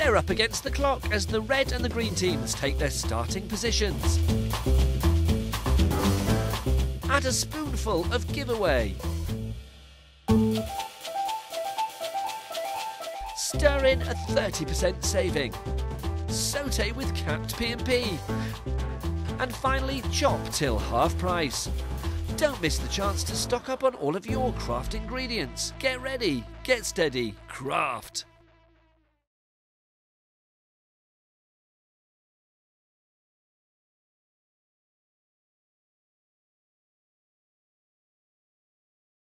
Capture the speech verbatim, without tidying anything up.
We're up against the clock as the red and the green teams take their starting positions. Add a spoonful of giveaway. Stir in a thirty percent saving. Sauté with capped P and P. And finally, chop till half price. Don't miss the chance to stock up on all of your craft ingredients. Get ready, get steady, craft.